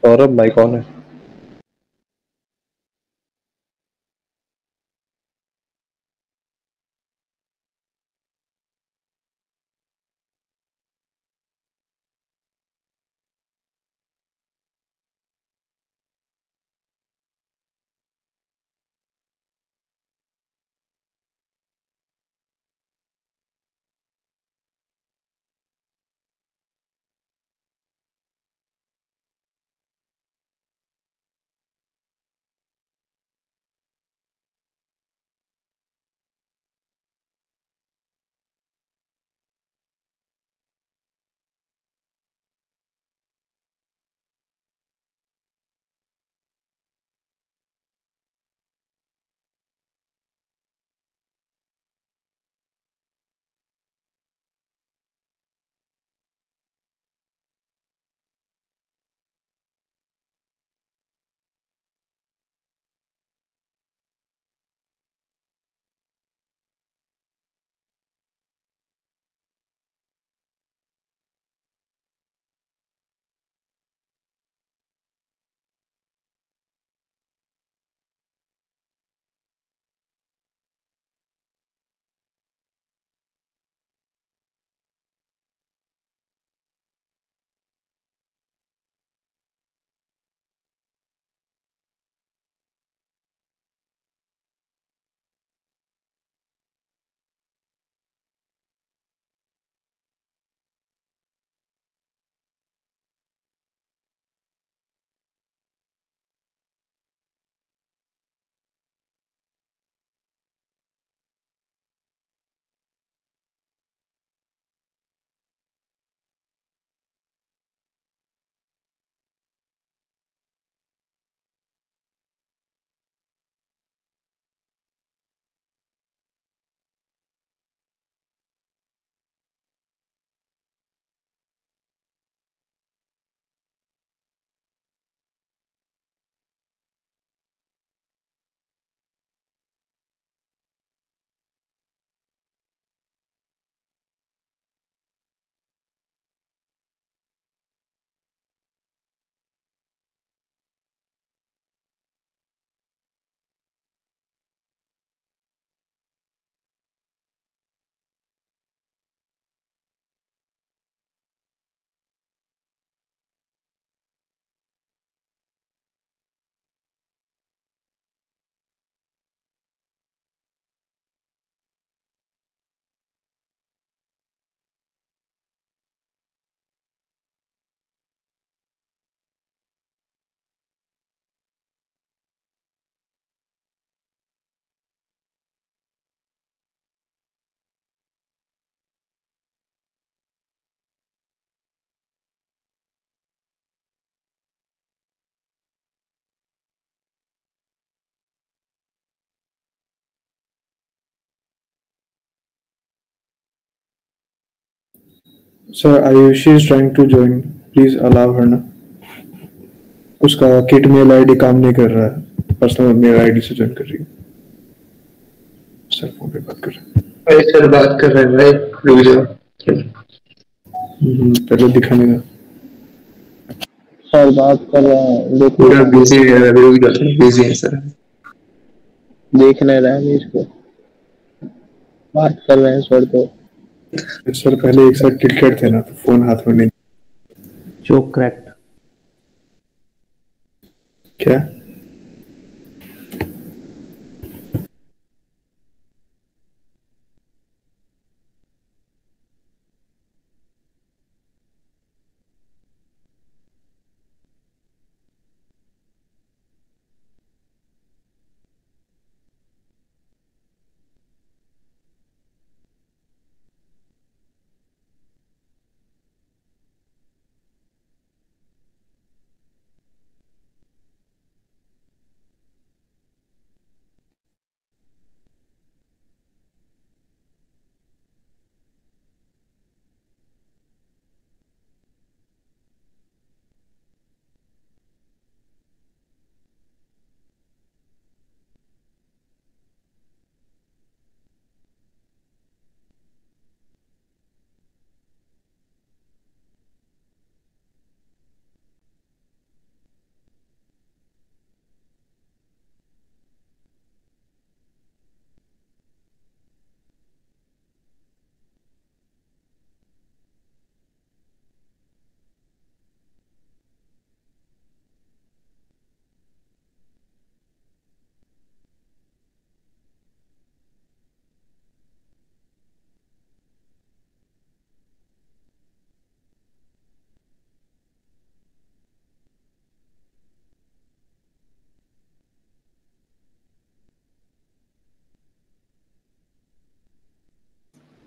सौरभ भाई कौन है? Sir, Ayushi is trying to join. Please allow her ना. उसका किट मेल आईडी काम नहीं कर रहा है. पर्सनल मेल आईडी से ज्वाइन कर रही है. सर फोन पे बात कर रहे भाई सर बात कर रहे हैं भाई, रुक जाओ। पहले दिखाने का. सर बात कर रहे हैं, देख पूरा बिजी है, रुक जाओ, बिजी है सर। देख नहीं रहे हैं इसको, बात कर रहे हैं सर तो. सर पहले एक साथ क्रिकेट थे ना, तो फोन हाथ में नहीं. चोक क्रैक्ट. क्या?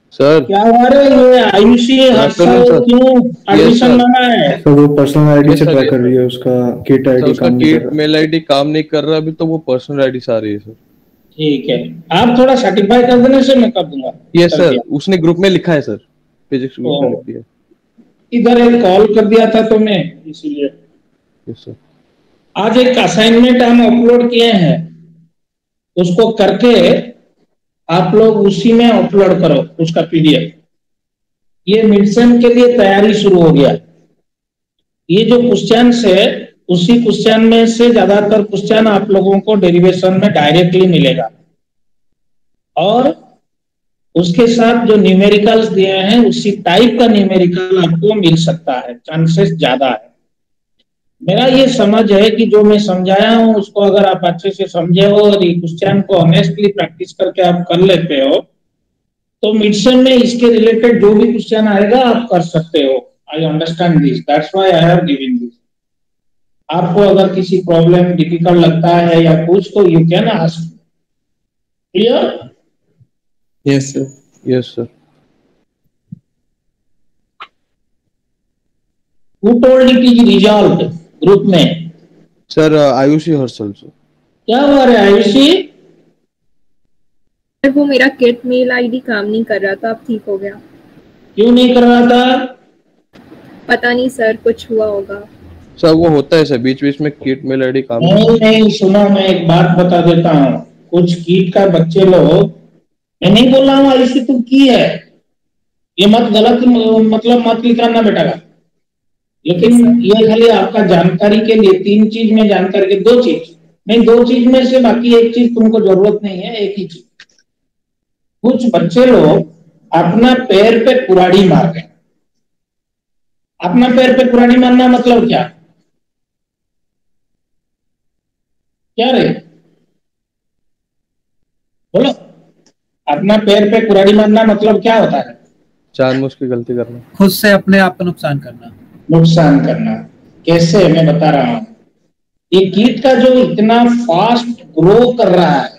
सर क्या हुआ रे, ये आयुषी हर साल क्यों एडमिशन लगा है? तो वो पर्सनल आईडी से ट्रैक कर रही है, उसका किट आईडी उसका काम नहीं कर किट रहा। मेल आईडी काम नहीं कर रहा अभी, तो वो पर्सनल आईडी से आ रही है सर। ठीक है, आप थोड़ा सर्टिफाई कर देने से मैं कर दूंगा। यस सर, उसने ग्रुप में लिखा है सर, फिजिक्स ग्रुप में लिख दिया। इधर एक कॉल कर दिया था तो मैं इसीलिए। Yes sir. आज एक असाइनमेंट हम अपलोड किए हैं, उसको करके आप लोग उसी में अपलोड करो उसका पीडीएफ। ये मिड सेम के लिए तैयारी शुरू हो गया। ये जो क्वेश्चन है उसी क्वेश्चन में से ज्यादातर क्वेश्चन आप लोगों को डेरिवेशन में डायरेक्टली मिलेगा, और उसके साथ जो न्यूमेरिकल्स दिए हैं उसी टाइप का न्यूमेरिकल आपको मिल सकता है, चांसेस ज्यादा है। मेरा ये समझ है कि जो मैं समझाया हूं उसको अगर आप अच्छे से समझे हो और ये क्वेश्चन को ऑनेस्टली प्रैक्टिस करके आप कर लेते हो तो मिड सेम में इसके रिलेटेड जो भी क्वेश्चन आएगा आप कर सकते हो। I understand this, that's why I have given this. आपको अगर किसी प्रॉब्लम डिफिकल्ट लगता है या कुछ तो you can ask. Clear? Yes sir. Yes sir. Who told it is resolved group में? Sir Ayushi Harshal sir. क्या हुआ रे आयुषी? वो मेरा किट मेल आईडी काम नहीं कर रहा था, अब ठीक हो गया। क्यों नहीं कर रहा था? पता नहीं सर, कुछ हुआ होगा। सर वो होता है सर, बीच बीच में किट मेल आईडी काम नहीं, सुनो मैं एक बात बता देता हूँ। कुछ कीट का बच्चे लोग, मैं नहीं बोल रहा हूँ आयुषी तुम की है, ये मत गलत मतलब मत लिखाना बेटा का, लेकिन ये खाली आपका जानकारी के लिए। 3 चीज में जानकारी के, 2 चीज नहीं, 2 चीज में से बाकी एक चीज तुमको जरूरत नहीं है, एक ही चीज। कुछ बच्चे लोग अपना पैर पे कुराड़ी मार रहे हैं। अपना पैर पे कुराड़ी मारना मतलब क्या? क्या रे बोलो, अपना पैर पे कुराड़ी मारना मतलब क्या होता है? जानबूझ के गलती करना, खुद से अपने आप को नुकसान करना। नुकसान करना कैसे, मैं बता रहा हूं। ये कीट का जो इतना फास्ट ग्रो कर रहा है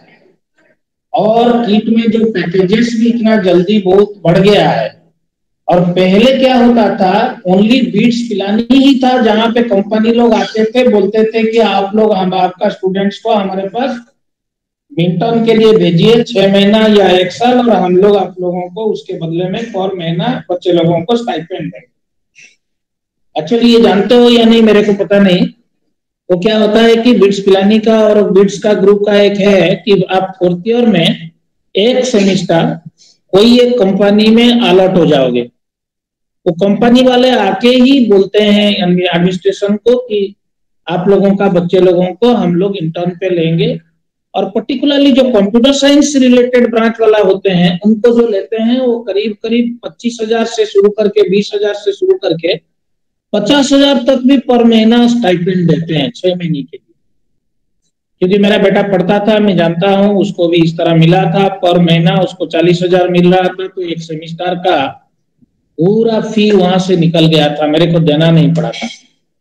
और कीट में जो पैकेजेस भी इतना जल्दी बहुत बढ़ गया है, और पहले क्या होता था, ओनली बीट्स पिलानी ही था, जहां पे कंपनी लोग आते थे, बोलते थे कि आप लोग हम आपका स्टूडेंट्स को हमारे पास इंटर्न के लिए भेजिए 6 महीना या 1 साल, और हम लोग आप लोगों को उसके बदले में पर महीना बच्चे लोगों को स्टाइपेंड देंगे। एक्चुअली ये जानते हो या नहीं मेरे को पता नहीं। वो क्या होता है कि बिट्स पिलानी का और बिट्स का ग्रुप का एक है कि आप 4th ईयर में एक सेमिस्टर कोई एक कंपनी में अलॉट हो जाओगे। वो कंपनी वाले आके ही बोलते हैं एडमिनिस्ट्रेशन को कि आप लोगों का बच्चे लोगों को हम लोग इंटर्न पे लेंगे, और पर्टिकुलरली जो कंप्यूटर साइंस रिलेटेड ब्रांच वाला होते हैं उनको जो लेते हैं वो करीब करीब 25,000 से शुरू करके 20,000 से शुरू करके 50,000 तक भी पर महीना स्टाइपेंड देते हैं 6 महीने के लिए। क्योंकि मेरा बेटा पढ़ता था, मैं जानता हूँ, उसको भी इस तरह मिला था। पर महीना उसको 40,000 मिल रहा था, तो एक सेमिस्टर का पूरा फी वहां से निकल गया था, मेरे को देना नहीं पड़ा था।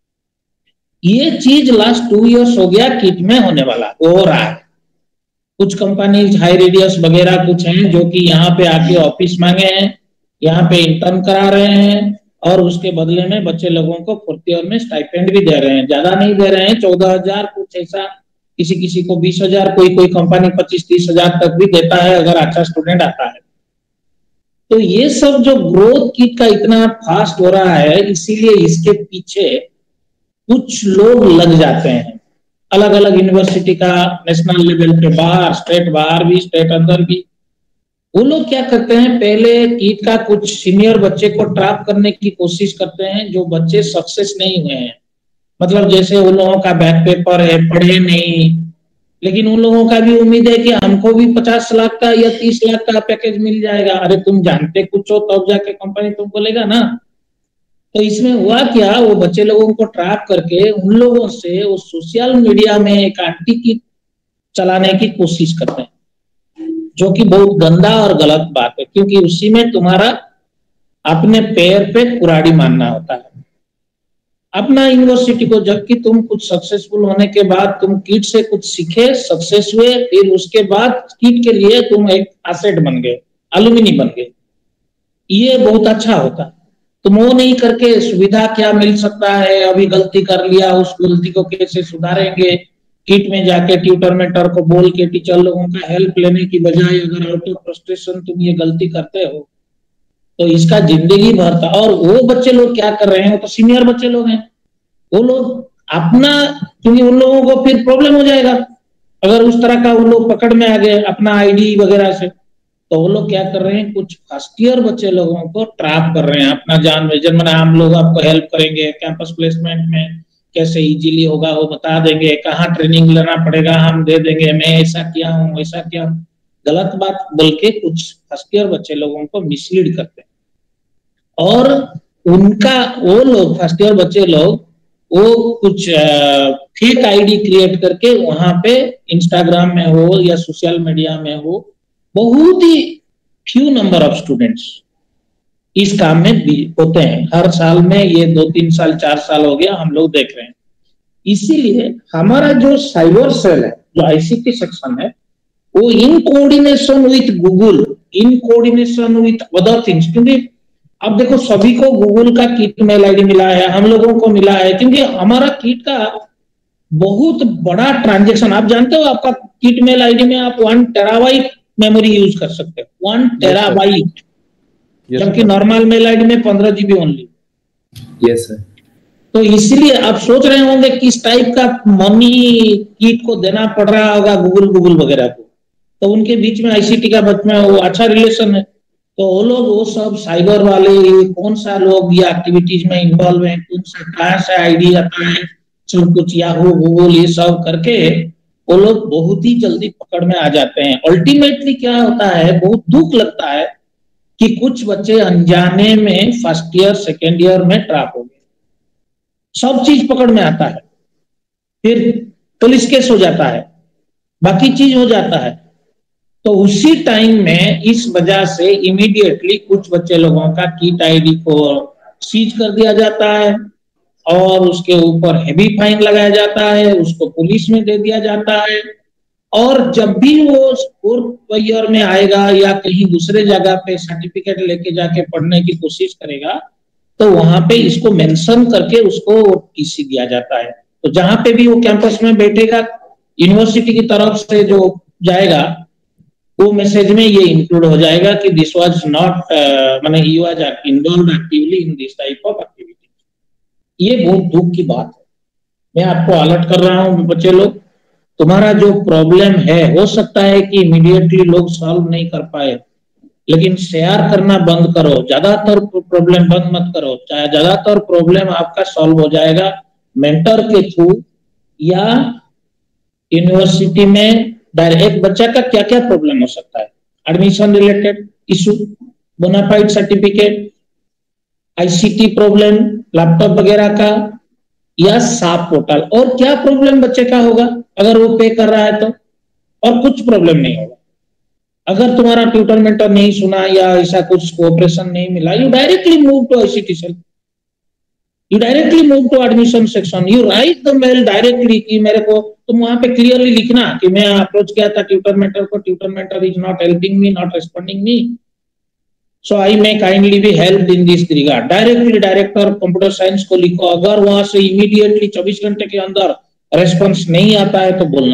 ये चीज लास्ट 2 इयर्स हो गया किट में होने वाला हो रहा है। कुछ कंपनी हाई रेडियस वगैरह कुछ हैं जो कि यहाँ पे आके ऑफिस मांगे हैं, यहाँ पे इंटर्न करा रहे हैं, और उसके बदले में बच्चे लोगों को 4th ईयर में स्टाइपेंड भी दे रहे हैं। ज्यादा नहीं दे रहे हैं, 14,000 कुछ ऐसा, किसी किसी को 20,000, कोई कंपनी 25-30,000 तक भी देता है अगर अच्छा स्टूडेंट आता है। तो ये सब जो ग्रोथ किट का इतना फास्ट हो रहा है, इसीलिए इसके पीछे कुछ लोग लग जाते हैं, अलग अलग यूनिवर्सिटी का, नेशनल लेवल पे बाहर, स्टेट बाहर भी, स्टेट अंदर भी। वो लोग क्या करते हैं, पहले कीट का कुछ सीनियर बच्चे को ट्रैप करने की कोशिश करते हैं, जो बच्चे सक्सेस नहीं हुए हैं। मतलब जैसे उन लोगों का बैक पेपर है, पढ़े नहीं, लेकिन उन लोगों का भी उम्मीद है कि हमको भी 50 लाख का या 30 लाख का पैकेज मिल जाएगा। अरे तुम जानते कुछ हो तब जाके कंपनी तुम बोलेगा ना। तो इसमें हुआ क्या, वो बच्चे लोगों को ट्रैप करके उन लोगों से वो सोशल मीडिया में एक आंटी की चलाने की कोशिश करते हैं, जो कि बहुत गंदा और गलत बात है, क्योंकि उसी में तुम्हारा अपने पैर पे कुराड़ी मारना होता है अपना यूनिवर्सिटी को। जबकि तुम कुछ सक्सेसफुल होने के बाद तुम किट से कुछ सीखे, सक्सेस हुए, फिर उसके बाद किट के लिए तुम एक एसेट बन गए, अलुमिनी बन गए। ये बहुत अच्छा होता। तुम वो नहीं करके सुविधा क्या मिल सकता है, अभी गलती कर लिया उस गलती को कैसे सुधारेंगे, किट में जाके ट्यूटर मेंटर को बोल के टीचर लोगों का हेल्प लेने की बजाय अगर आउट ऑफ फ्रस्ट्रेशन तुम ये गलती करते हो तो इसका जिंदगी भर था। और वो बच्चे लोग क्या कर रहे हैं, वो तो सीनियर बच्चे लोग हैं, वो लोग अपना, क्योंकि उन लोगों को फिर प्रॉब्लम हो जाएगा अगर उस तरह का वो लोग पकड़ में आ गए अपना आईडी वगैरह से, तो वो लोग क्या कर रहे हैं, कुछ फर्स्ट ईयर बच्चे लोगों को ट्रैप कर रहे हैं अपना जान में। मैंने हम लोग आपको हेल्प करेंगे, कैंपस प्लेसमेंट में कैसे इजीली होगा वो बता देंगे, कहाँ ट्रेनिंग लेना पड़ेगा हम दे देंगे, मैं ऐसा किया हूँ वैसा किया हूँ, गलत बात बोल के कुछ फर्स्ट ईयर बच्चे लोगों को मिसलीड करते हैं। और उनका वो लोग फर्स्ट ईयर बच्चे लोग वो कुछ फेक आईडी क्रिएट करके वहां पे इंस्टाग्राम में हो या सोशल मीडिया में हो, बहुत ही फ्यू नंबर ऑफ स्टूडेंट्स इस काम में होते हैं। हर साल में ये 2-3 साल 4 साल हो गया हम लोग देख रहे हैं। इसीलिए हमारा जो साइबर सेल है, जो आईसीटी सेक्शन है, वो in coordination with Google, in coordination with other things, क्योंकि अब देखो सभी को गूगल का किट मेल आईडी मिला है, हम लोगों को मिला है, क्योंकि हमारा किट का बहुत बड़ा ट्रांजैक्शन, आप जानते हो आपका किट मेल आईडी में आप 1 टेराबाइट मेमोरी यूज कर सकते हो, 1 टेराबाइट, जबकि नॉर्मल मेल आईडी में 15 GB ओनली। Yes sir. तो इसलिए आप सोच रहे होंगे किस टाइप का मनी किट को देना पड़ रहा होगा गूगल वगैरह को, तो उनके बीच में आईसीटी का बच में वो अच्छा रिलेशन है। तो वो लोग वो सब साइबर वाले कौन सा लोग ये एक्टिविटीज में इन्वॉल्व है, कौन सा कहाँ से आईडी आता है, सब कुछ याहू गूगल ये सब करके वो लोग बहुत ही जल्दी पकड़ में आ जाते हैं। अल्टीमेटली क्या होता है, बहुत दुख लगता है कि कुछ बच्चे अनजाने में फर्स्ट ईयर सेकेंड ईयर में ट्रैप हो गए, सब चीज पकड़ में आता है, फिर पुलिस केस हो जाता है, बाकी चीज हो जाता है। तो उसी टाइम में इस वजह से इमीडिएटली कुछ बच्चे लोगों का किट आईडी को सीज कर दिया जाता है और उसके ऊपर हेवी फाइन लगाया जाता है, उसको पुलिस में दे दिया जाता है। और जब भी वो 4th ईयर में आएगा या कहीं दूसरे जगह पे सर्टिफिकेट लेके जाके पढ़ने की कोशिश करेगा तो वहां पे इसको मेंशन करके उसको टीसी दिया जाता है। तो जहां पे भी वो कैंपस में बैठेगा, यूनिवर्सिटी की तरफ से जो जाएगा वो मैसेज में ये इंक्लूड हो जाएगा कि दिस वाज नॉट माने he was involved actively in this type of activity. ये बहुत दुख की बात है। मैं आपको अलर्ट कर रहा हूँ बच्चे लोग, तुम्हारा जो प्रॉब्लम है हो सकता है कि इमीडिएटली लोग सॉल्व नहीं कर पाए, लेकिन शेयर करना बंद करो, ज्यादातर प्रॉब्लम बंद मत करो। ज्यादातर प्रॉब्लम आपका सॉल्व हो जाएगा मेंटर के थ्रू या यूनिवर्सिटी में डायरेक्ट। बच्चा का क्या क्या प्रॉब्लम हो सकता है, admission related issue, bonafide certificate, ICT problem laptop वगैरह का, या साफ पोर्टल। और क्या प्रॉब्लम बच्चे का होगा अगर वो पे कर रहा है तो, और कुछ प्रॉब्लम नहीं होगा। अगर तुम्हारा ट्यूटर मेंटर नहीं सुना या ऐसा कुछ कोऑपरेशन नहीं मिला, you directly move to ICT cell, you directly move to admission section, you write the mail directly कि मेरे को, तुम वहां पे क्लियरली लिखना कि मैं अप्रोच किया था ट्यूटर मेंटर को, tutor mentor is not helping me, not responding me, so I may kindly be help in this regard. Directly director computer science को लिखो। अगर वहां से इमीडिएटली 24 घंटे के अंदर रेस्पॉन्स नहीं आता है तो बोलना।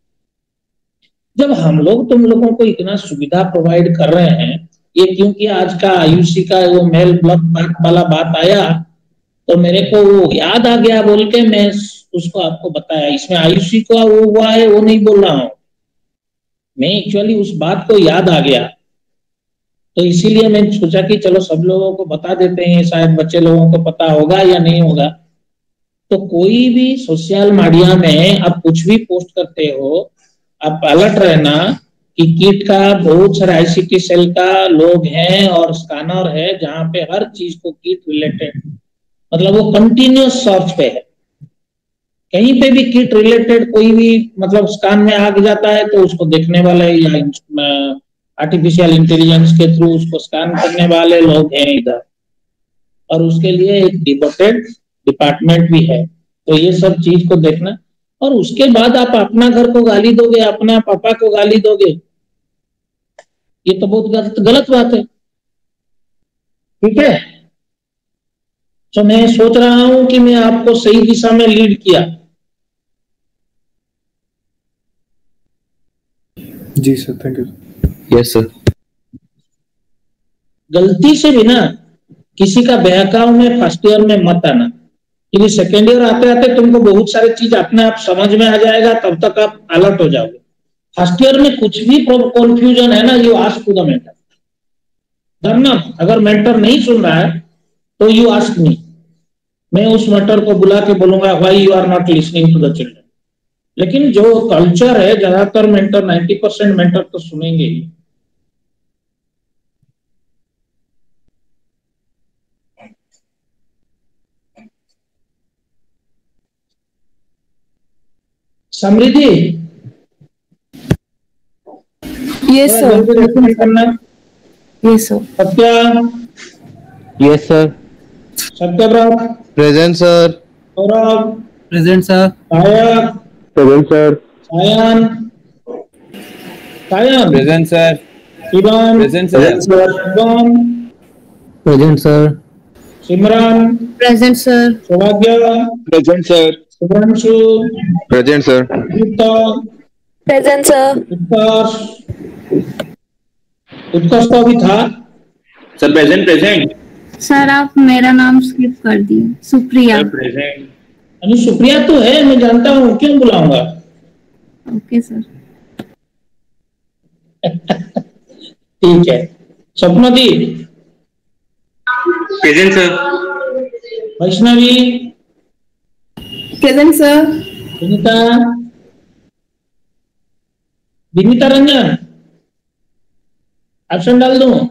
जब हम लोग तुम लोगों को इतना सुविधा प्रोवाइड कर रहे हैं, ये क्योंकि आज का आयुषी का वो मेल ब्लॉक वाला बात आया तो मेरे को वो याद आ गया बोल के मैं उसको आपको बताया। इसमें आयुषी को वो हुआ है वो नहीं बोल रहा हूं मैं, एक्चुअली उस बात को याद आ गया तो इसीलिए मैं सोचा कि चलो सब लोगों को बता देते हैं, शायद बच्चे लोगों को पता होगा या नहीं होगा। तो कोई भी सोशल मीडिया में आप कुछ भी पोस्ट करते हो, आप अलर्ट रहना कि किट का बहुत सारे आईसीटी सेल का लोग हैं और स्कैनर है जहां पे हर चीज को किट रिलेटेड, मतलब वो कंटिन्यूस सर्च पे है। कहीं पे भी किट रिलेटेड कोई भी मतलब स्कैन में आ जाता है तो उसको देखने वाले या आर्टिफिशियल इंटेलिजेंस के थ्रू उसको स्कैन करने वाले लोग हैं इधर, और उसके लिए एक डिवोटेड डिपार्टमेंट भी है। तो ये सब चीज को देखना, और उसके बाद आप अपना घर को गाली दोगे, अपना पापा को गाली दोगे, ये तो बहुत गलत बात है। ठीक है। तो मैं सोच रहा हूं कि मैं आपको सही दिशा में लीड किया। जी sir, thank you. Yes sir. गलती से भी ना किसी का बहकाव में फर्स्ट ईयर में मत आना, क्योंकि सेकेंड ईयर आते आते तुमको बहुत सारी चीज अपने आप समझ में आ जाएगा, तब तक आप अलर्ट हो जाओगे। फर्स्ट ईयर में कुछ भी कंफ्यूजन है ना, you ask to the mentor. डरना, अगर मेंटर नहीं सुन रहा है तो यू आस्क मी, मैं उस मेंटर को बुला के बोलूंगा why you are not listening to the children. लेकिन जो कल्चर है, ज्यादातर मेंटर 90% मेंटर तो सुनेंगे ही। Samriddhi, yes sir. करना। Yes sir. Satya, yes sir. Satyavrat, present sir. Saurabh, present sir. Sayak, present sir. Sayan, Sayan, present sir. Shivam, present sir. Shivam, present sir. Simran, present sir. Saubhagya, present sir. Shubhranshu, present sir. Geeta, present sir. Utkarsh, Utkarsh तो अभी था। Sir present present. सर आप मेरा नाम स्किप कर दिए, Supriya. Present. अरे सुप्रिया तो है, मैं जानता हूँ, क्यों बुलाऊंगा। Okay sir. ठीक है। Swapnadi, present sir. Vaishnavi, present sir. Vinita, Vinita Ranjan, option डाल दूं।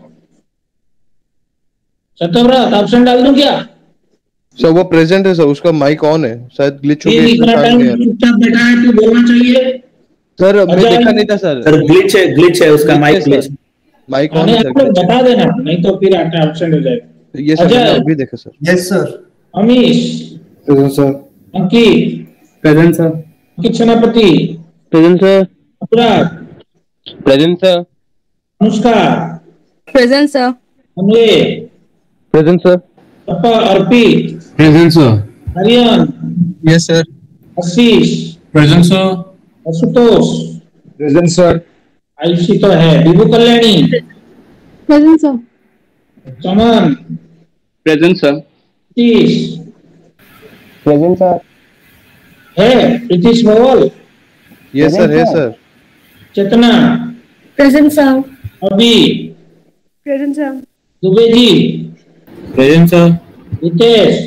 सत्यव्रत, ऑप्शन डाल दूं क्या। सर वो प्रेजेंट है सर, उसका माइक ऑन है, शायद ग्लिच हो ये गया इतना टाइम चुपचाप बैठा है, तू बोलना चाहिए। सर मैं अजय, देखा नहीं था सर। सर ग्लिच है उसका माइक ग्लिच। माइक ऑन आने है आप लोग सर। बता देना, नहीं तो फिर आके ऑप्शन हो जाएगा। ये सर मैंने अजय, अभी देखा sir. Yes sir. Amish, present sir. Ankit, present sir. Ankit Senapati, present sir. Anurag, present sir. Anushka, present sir. Anvay, present sir. Arpit, present sir. Aryan, yes sir. Ashish, present sir. Ashutosh, present sir. Ayushi तो है, Vibhu Kalyani, present sir. Chaman, present sir. Pritish present sir. है, प्रीतीश भोवल, ये सर है sir. Chetna, present sir. Abhi, present sir. Dubey ji, present sir. Hitesh,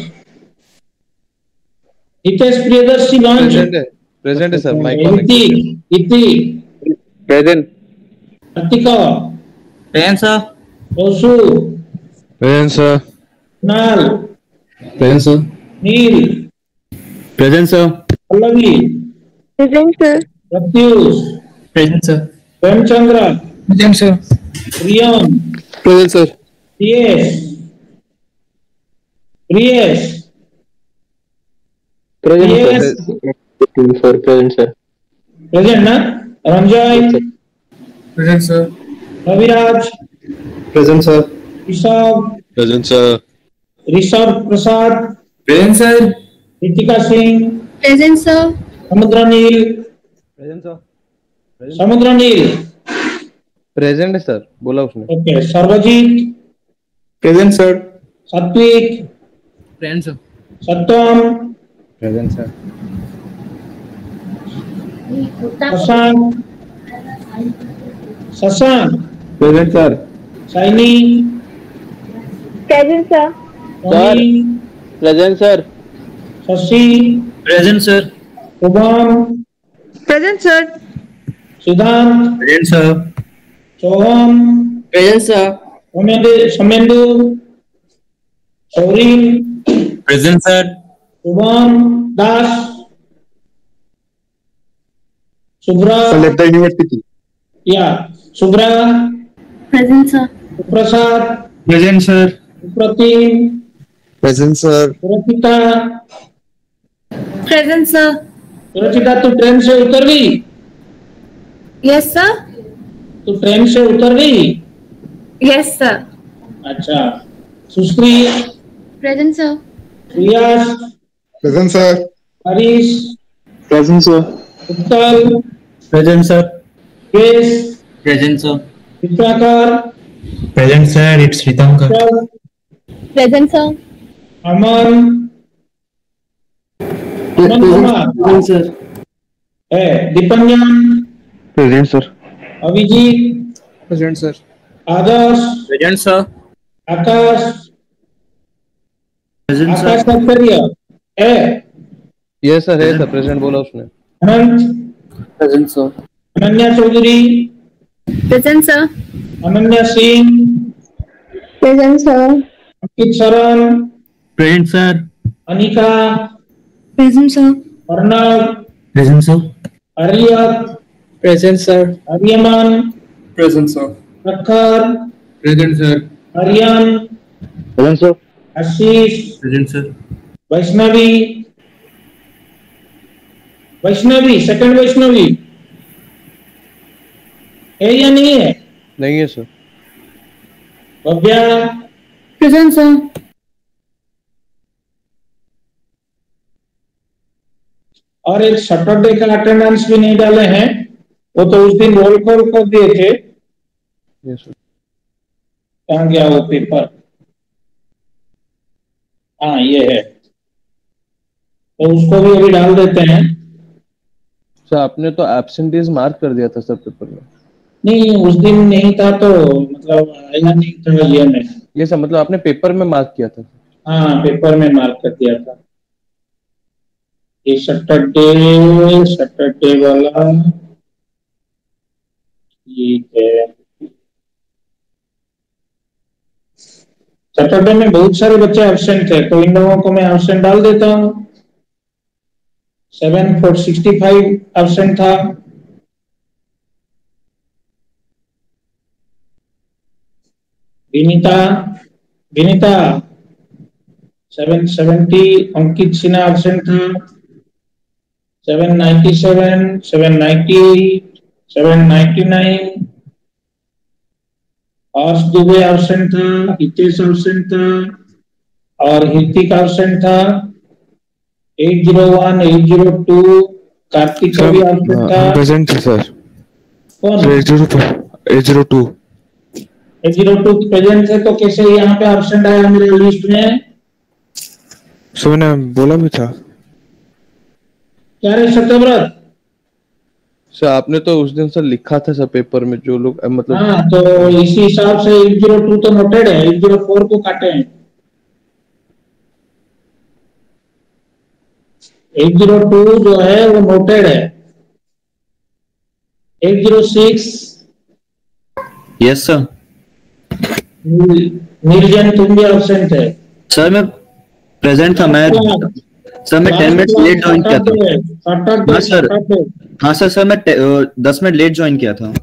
Hitesh Priyadarshi लॉन्च, present है sir, mic on है। Hrithik, Hrithik, present. Kartika, present sir. Roshu, present sir. Kunal, present sir. Neel, present sir. Pallavi, present sir. Pratyush, present sir. Premchandra, present sir. Priyam, present sir. Priyesh, Priyesh, Priyesh, sir. Present sir. Present ना। Ranjay, present sir. Raviraj, present sir. Rishabh, present sir. Rishabh Prasad, present sir. Ritika Singh, present sir. Samudra Neel, present sir. Samudra Neel, present है sir, बोला उसने। Okay. Sarvajit, present sir. Satvik, present sir. Satyam, present sir. Shashank, Shashank, present sir. Saini, present sir. Tony, present sir. Shashi, present sir. Shubham, present sir. Siddhant, present sir. Soham, present sir. Samendu, Saurin, present sir. Shubham Das, Shubhra, university. या Shubhra, present sir. Prasad, present sir. Supratim, present sir. Surakshita, present sir. Surakshita तू train से उतर गई, yes sir. तू train से उतर गई। Yes sir. अच्छा, Sushree, present sir. Riyaz, present sir. Harish, present sir. Uttal, present sir. केस, present sir. Vidyakar, present sir, it's Ritankar. चल, present sir. Aman, Aman Kumar present sir. है, Deepanjan, present sir. Abhijit, present sir. Adarsh, present sir. Akash, present Akash sir. Acharya है, ये सर है सर, प्रेजेंट बोला उसने। Anant, present sir. Ananya Chaudhary, present sir. Ananya Singh, present sir. अंकित शरण, present sir. Anika, present sir. Arnav, present sir. Aryat, present sir. Aryaman, present sir. Prakhar, present sir. Aryan, present sir. Ashish, present sir. Vaishnavi, Vaishnavi second Vaishnavi है या नहीं है? नहीं है सर। Bhavya, present sir. और एक सैटरडे का अटेंडेंस भी नहीं डाले हैं, वो तो उस दिन रोल कॉल कर दिए थे। ये सर। कहाँ गया वो पेपर? हाँ ये है, तो उसको भी अभी डाल देते हैं। सर आपने तो एब्सेंटीज मार्क कर दिया था सर पेपर में। नहीं उस दिन नहीं था तो मतलब आया नहीं था ये में। ये सर मतलब आपने पेपर में मार्क किया था। हाँ पेपर में मार्क कर दिया था। ये सैटरडे वाला ठीक है। सैटरडे में बहुत सारे बच्चे एब्सेंट थे, तो इन लोगों को मैं एब्सेंट डाल देता हूँ। 765 एब्सेंट था। विनीता 770, अंकित सिन्हा एब्सेंट था। 797, 798, 799, हर्ष दुबे एब्सेंट था, हितेश एब्सेंट था और हितिक एब्सेंट था। 801, 802, कार्तिक का भी एब्सेंट था। Present sir. कौन? 802 802 प्रेजेंट है, तो कैसे यहाँ पे एब्सेंट आया मेरे लिस्ट में? सो मैंने बोला भी था। क्या रे सत्यव्रत? सर आपने तो उस दिन सर लिखा था सर पेपर में, जो लोग मतलब। हाँ तो इसी हिसाब से 802 तो नोटेड है, 804 को काटे हैं। 802 जो है वो नोटेड है। 806 यस सर। निर्जन तुम भी एब्सेंट है। सर मैं प्रेजेंट था। मैं 10 मिनट लेट ज्वाइन किया था। हाँ सर। हाँ सर मैं 10 मिनट लेट ज्वाइन किया था।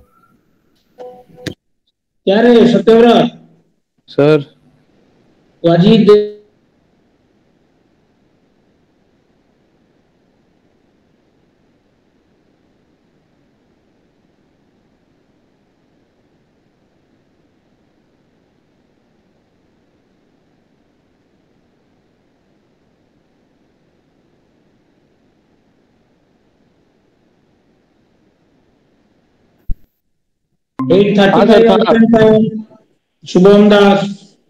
क्या रे सत्यव्रत? सर वाजीद 835 शुभम दास।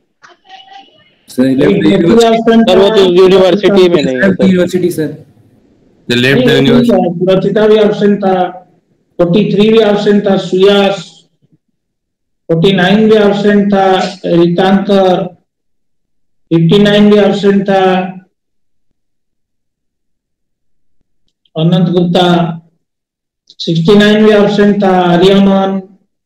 सर वो तो यूनिवर्सिटी में नहीं है सर। University sir. सुरक्षिता भी एब्सेंट था। 43 भी एब्सेंट था। सुयास 49 भी एब्सेंट था। रितांकर 59 भी एब्सेंट था। अनंत गुप्ता 69 भी एब्सेंट था। आर्यमन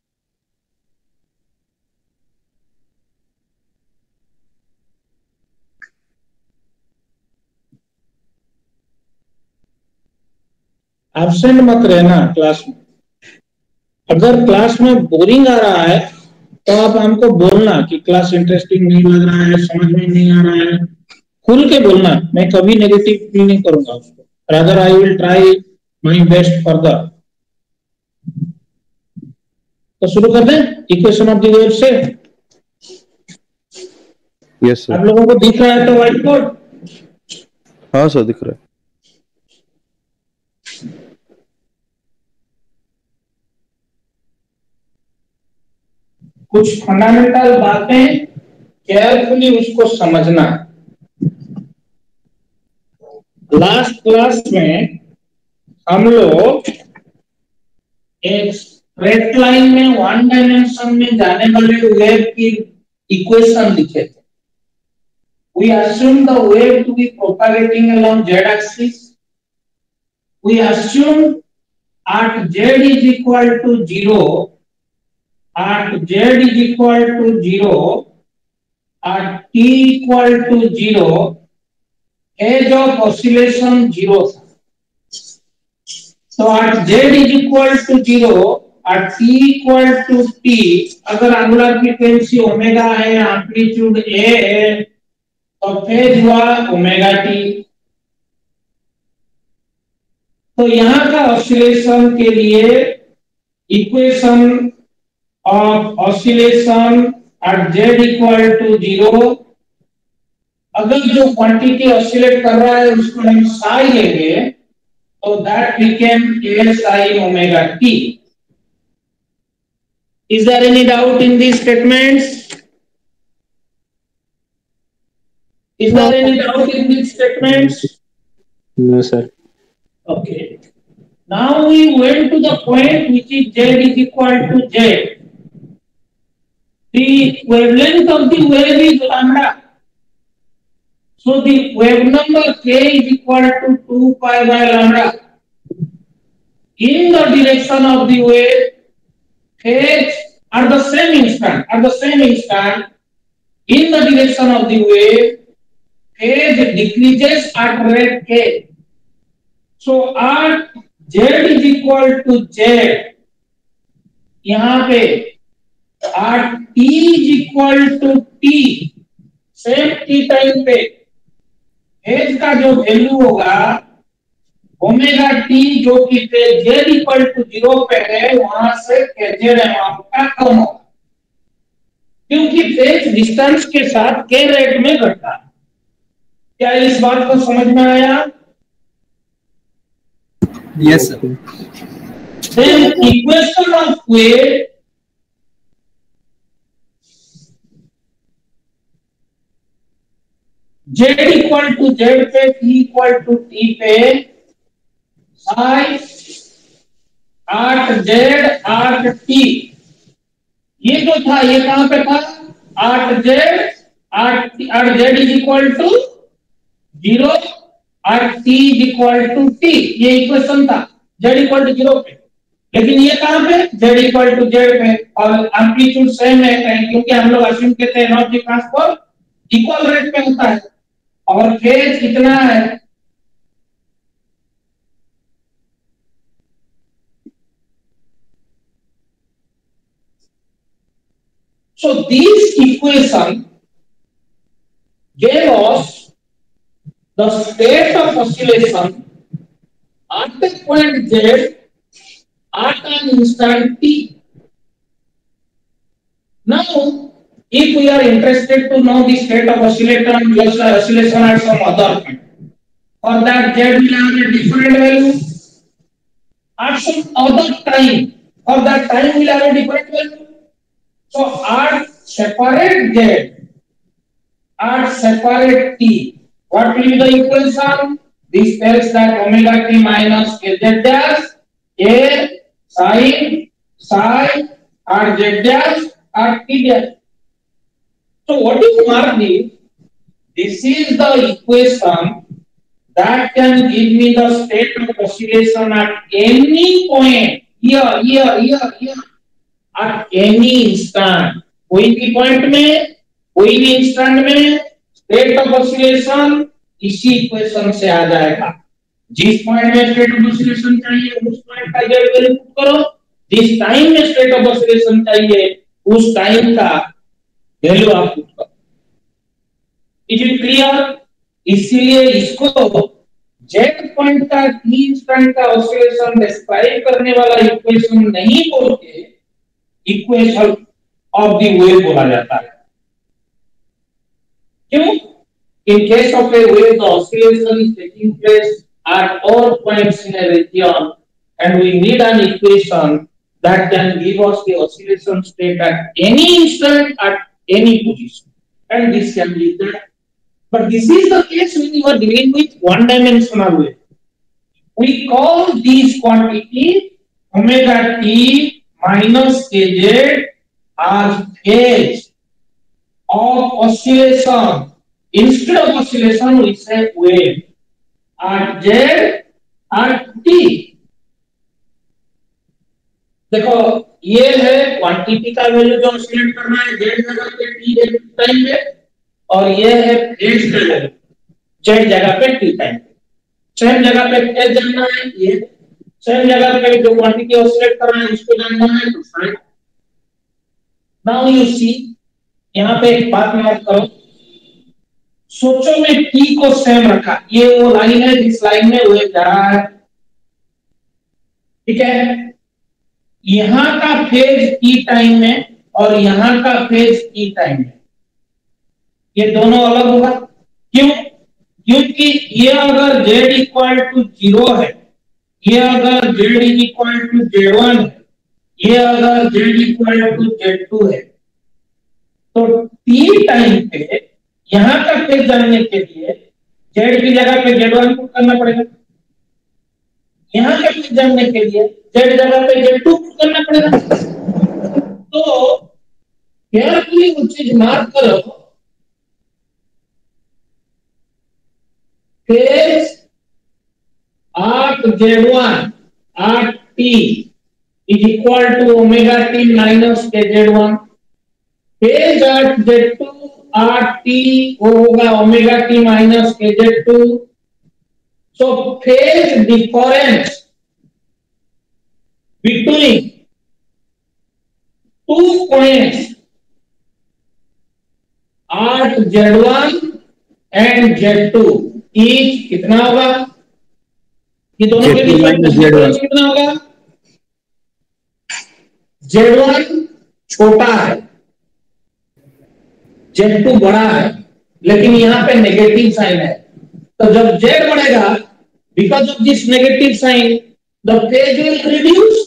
एब्सेंट मत रहना क्लास में। अगर क्लास में बोरिंग आ रहा है तो आप हमको बोलना कि क्लास इंटरेस्टिंग नहीं लग रहा है, समझ में नहीं आ रहा है, खुल के बोलना। मैं कभी नेगेटिव फील नहीं करूंगा उसको। Rather I will try my best further. तो शुरू कर दें इक्वेशन ऑफ द वेव से। Yes sir. आप लोगों को दिख रहा है तो व्हाइट बोर्ड? हाँ सर दिख रहा है। कुछ फंडामेंटल बातें केयरफुली उसको समझना। लास्ट क्लास में हम लोग एक स्ट्रेट लाइन में वन डायमेंशन में जाने वाले वेव की इक्वेशन लिखे थे। We assume the wave to be propagating along z-axis. We assume at z is equal to 0, at z is equal to 0, at t equal to 0, phase of oscillation 0 था। So at z is equal to 0, at t equal to t, अगर angular frequency omega है, amplitude a है, तो phase हुआ omega T. तो यहां का oscillation के लिए equation of oscillation at z equal to 0, अगर जो क्वांटिटी ऑसिलेट कर रहा है उसको हम साई लेंगे तो that became a sin omega t. Is there any doubt in this statements? Is there any doubt in these statements? No, sir. Okay. Now we went to the point which is z is equal to z. The wavelength of the wave is lambda. So the wave number k is equal to 2 pi by lambda. In the direction of the wave, phase at the same instant, in the direction of the wave, phase decreases at rate k. So at z is equal to z, यहाँ पे at t is equal to t, same t time पे phase का जो value होगा omega T, जो कि z equal to 0 पे है, वहां से z अमाउंट का कम होगा, क्योंकि फेज डिस्टेंस के साथ k रेट में घटता है। क्या इस बात को समझ में आया? Yes, sir. Then equation of wave z equal to z पे, t इक्वल टू t पे, साई आठ z आठ t, ये जो था ये कहां पे था? आठ z इज इक्वल टू 0 और t is equal to t, ये इक्वेशन था z इक्वल टू 0 पे। लेकिन ये कहां पे? z इक्वल टू z पे, और एम्पलीट्यूड सेम है क्योंकि हम लोग अस्यूम करते हैं एनर्जी ट्रांसफर इक्वल रेट पे होता है, और फेज कितना है? So this equation gave us the state of oscillation at the point z at an instant t. Now, if we are interested to know the state of oscillation at some other point, for that z will have a different value at some other time. For that time will have a different value. So at separate z, at separate t, what will be the equation? This tells that omega t minus kz dash a sin psi r z dash r t dash. So what is marked is, this is the equation that can give me the state of oscillation at any point, here, at any instant. कोई भी point में, कोई भी instant में state of oscillation इसी equation से आ जाएगा। जिस पॉइंट में स्टेट ऑफ ऑसिलेशन चाहिए उस पॉइंट का जेड वैल्यू पुट करो, जिस टाइम में स्टेट ऑफ ऑसिलेशन चाहिए उस टाइम का वैल्यू आप पुट करो। Is it clear? इसीलिए इसको जेड पॉइंट का टी इंस्टेंट का ऑसिलेशन डिस्क्राइब करने वाला इक्वेशन नहीं बोल के इक्वेशन ऑफ द वेव बोला जाता है। क्यों? In case of a wave, the oscillation is taking place at all points in a region, and we need an equation that can give us the oscillation state at any instant at any position, and this can be that. But this is the case when you are dealing with one-dimensional wave. We call these quantities omega t minus kz as phase of oscillation. Instead of oscillation, we say wave at z at t. देखो ये है quantity का value जो oscillate कर रहा है z जगह पे t टाइम पे, और ये है फेज का वैल्यू z जगह पे t टाइम पे। सेम जगह पे फेज जानना है, ये सेम जगह पे जो क्वांटिटी ऑसिलेट कर रहा है उसको जानना है, तो फाइंड। नाउ यू सी, यहाँ पे एक बात नोट करो, सोचो मैं t को सेम रखा, ये वो लाइन है जिस लाइन में वेव जा रहा है, ठीक है। यहां का फेज t टाइम में और यहां का फेज t टाइम में, ये दोनों अलग होगा। क्यों? क्योंकि ये अगर z इक्वल टू 0 है, ये अगर z इक्वल टू z1 है, ये अगर z इक्वल टू z2 है, तो t टाइम पे यहां का फेज जानने के लिए z की जगह पे z1 पुट करना पड़ेगा, यहां का फेज जानने के लिए z जगह पे z2 पुट करना पड़ेगा। तो केयरफुली वो चीज मार्क करो, phase at z1 at t is equal to omega t minus kz1, phase at z2 at t वो होगा omega t minus kz2। So phase difference between two points at z1 and z2 is कितना होगा? ये दोनों के बीच में कितना होगा? z1 छोटा है, z2 बड़ा है, लेकिन यहाँ पे नेगेटिव साइन है, तो जब z बढ़ेगा, because of this negative sign the phase will reduce.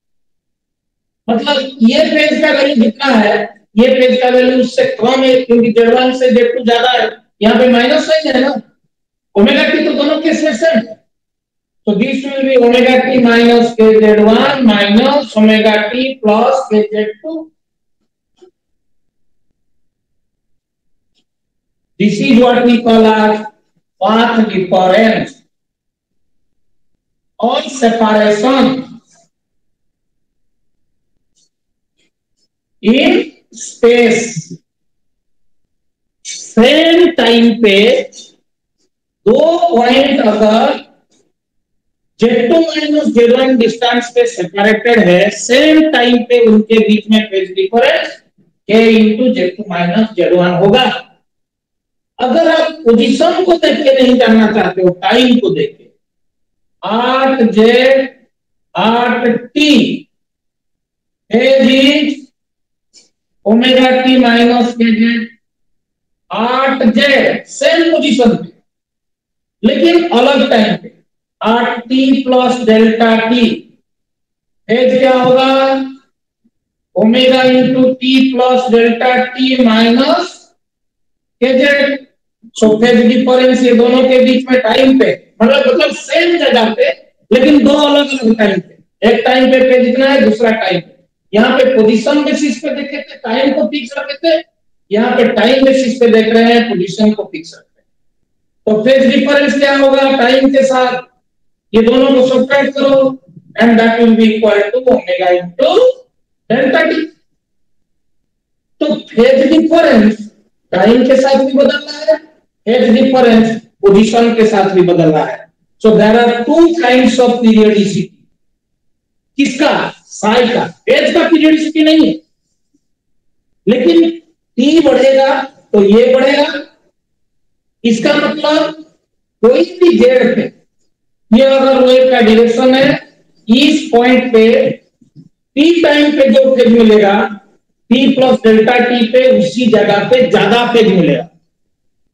मतलब ये फेज का वैल्यू जितना है, ये फेज का वैल्यू उससे कम है, क्योंकि z1 से z2 ज्यादा है, यहाँ पे माइनस साइन है ना, ओमेगा टी तो दोनों केस में सेम। तो this will be omega t minus kz1 minus omega t plus kz2। This is what we call as path difference or separation in space। Same time पे दो point अगर z2 minus z1 distance पे separated है, same time पे उनके बीच में phase difference k into z2 minus z1 होगा। अगर आप पोजीशन को देख के नहीं जानना चाहते हो, टाइम को देख के, 8z 8t phase is omega t minus kz, 8z same position पे लेकिन अलग टाइम पे, 8t plus delta t, phase क्या होगा? Omega into t plus delta t minus kz। So phase difference ये दोनों के बीच में टाइम पे, मतलब सेम जगह पे लेकिन दो अलग अलग टाइम पे, एक टाइम पे फेज इतना है, दूसरा टाइम पे। यहाँ पे पोजीशन बेसिस पे देखे थे, टाइम को फिक्स रखे थे, यहाँ पे टाइम बेसिस पे देख रहे हैं, पोजीशन को फिक्स रखते हैं। तो फेज डिफरेंस क्या होगा? टाइम के साथ ये दोनों को सब्ट्रैक्ट करो and that will be equal to omega into delta t. तो फेज डिफरेंस टाइम के साथ भी बदल रहा है, फेज डिफरेंस पोजीशन के साथ भी बदल रहा है। So there are two kinds of periodicity. किसका? साई का। फेज का पीरियोडिसिटी नहीं है, लेकिन टी बढ़ेगा तो ये बढ़ेगा। इसका मतलब कोई भी जेड पे, ये अगर वेव का डायरेक्शन है, इस पॉइंट पे टी टाइम पे जो फेज मिलेगा, टी प्लस डेल्टा टी पे उसी जगह पे ज्यादा फेज मिलेगा।